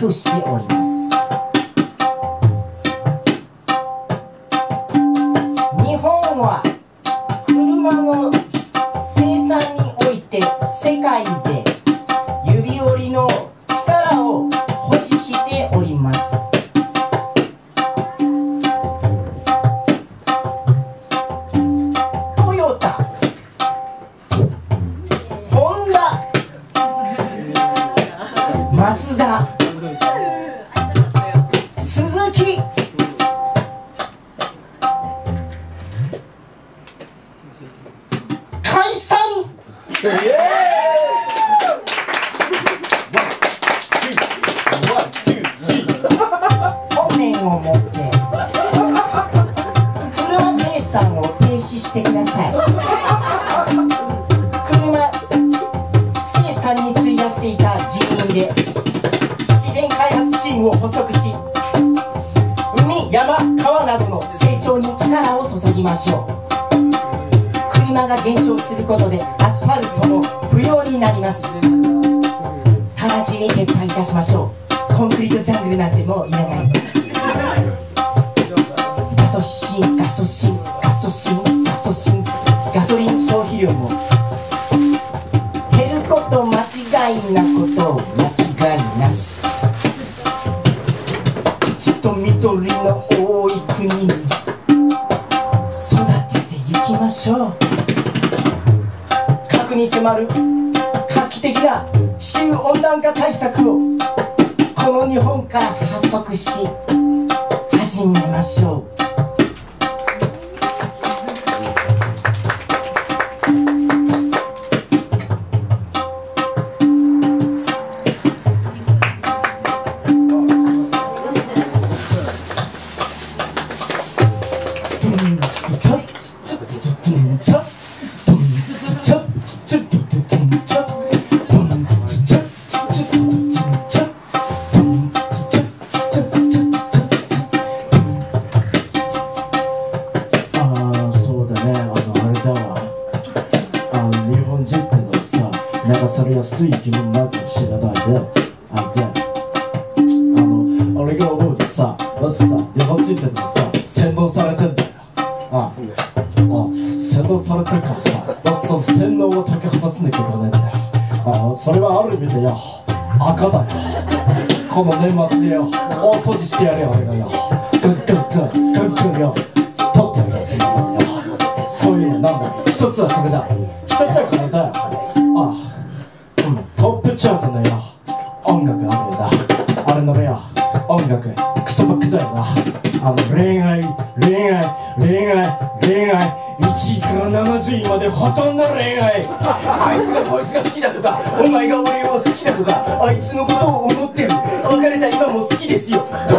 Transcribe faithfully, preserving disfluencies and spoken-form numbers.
付しております。日本は車の生産において世界で指折りの力を保持しております。トヨタ、ホンダ、マツダ、スズキ、解散。本年をもって車生産を停止してください。車生産に費やしていた人員で自然開発チームを発足し、海、山、川などの成長に力を注ぎましょう。車が減少することでアスファルトも不要になります。直ちに撤廃いたしましょう。コンクリートジャングルなんてもういらない。ガソシン、ガソシン、ガソシン、ガソシン、ガソリン消費量も減ること間違いなこと間違いなし。土と緑の多い国に育ててゆきましょう。核に迫る画期的な地球温暖化対策をこの日本から発足し始めましょう。流されやすい気分なんか知らないで、あであの俺が思うとさ、まずさ日本人ってのはさ洗脳されてんだよ。ああ洗脳されてるからさ、まずその洗脳を解き放つなきゃいけないんだよ。あそれはある意味でよ赤だよ。この年末でよ大掃除してやれよ俺がよ。グッグッグッグッグッよ取ってあげるぜよ。そういうのなんだ。一つはそれだ。一つはこれだよ。ああトップチャートのよ音楽あるよな。あれのよ音楽クソばっかだよな。あの恋愛恋愛恋愛恋愛いちいからななじゅういまでほとんど恋愛。あいつがこいつが好きだとかお前が俺を好きだとかあいつのことを思ってる。別れた今も好きですよ。